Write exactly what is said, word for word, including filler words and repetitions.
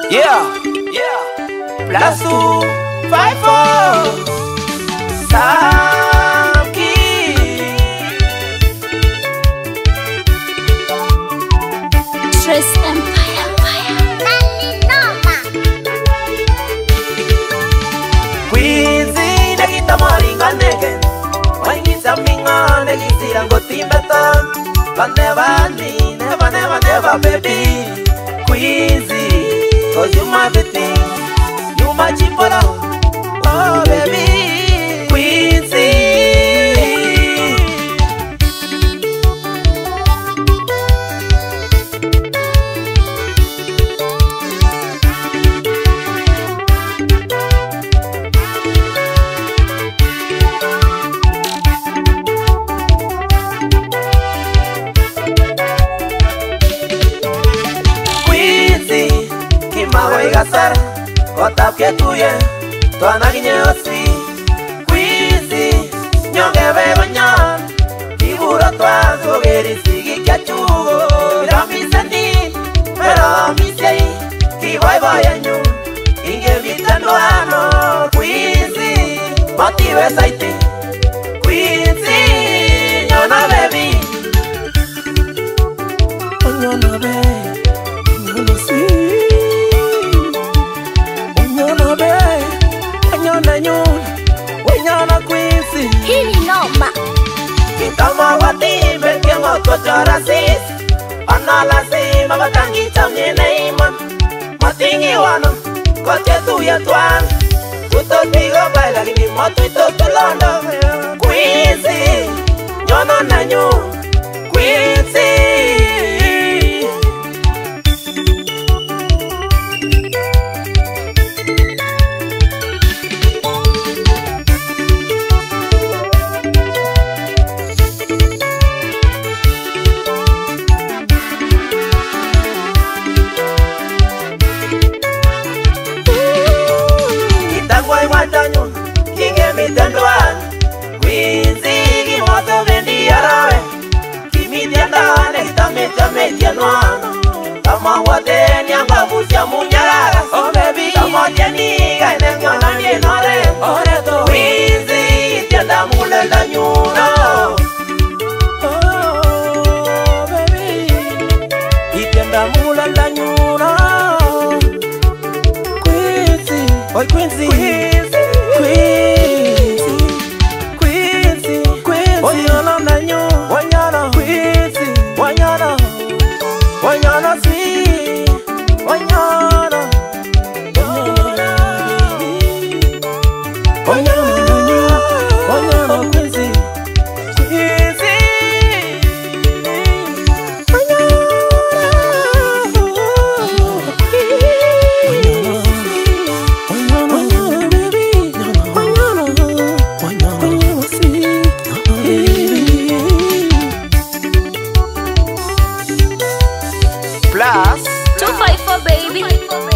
Yeah, yeah. Plus two, five, four. Samki. Stress Empire. Queasy, negita moringa nege. Wangita minga, negitira ngotimbeta. But never, never, never, never, baby. Queasy, cause you my everything. You my chipolo. Oh, baby. Queasy. Gasar, kota que tuye, toana guiñosi, quisi, ñonge begoñan, figura toa, sogeri sigi kiachugo, mira mi seni, pero mi sei, ki voy voy año, inge vitando ano, quisi, motive saiti, quisi, ñona bebi, ñona bebi, ñona si. Hili noma. Kitama wati benkengo kochora sis. Anala si mabatangi chamye neiman. Matingi wano koche tuya tuan. Tuto tigo baila gini motu ito tulondo. Quincy, nyono nanyu. Quincy. Kama wadeni anga busia munyara. Oh baby, kama jeni ga nengo na ni nore. Ore to wizi tienda mule la nyuna. Oh baby, tienda mule la nyuna. Quincy, boy Quincy, Quincy, Quincy, Quincy, Quincy. Wanyana na nyu, wanyana Quincy, wanyana. Wanyana si, wanyana, wanyana, wanyana, wanyana, Quincy, Quincy, wanyana, wanyana, wanyana, baby, wanyana, wanyana si. Plus two five four baby.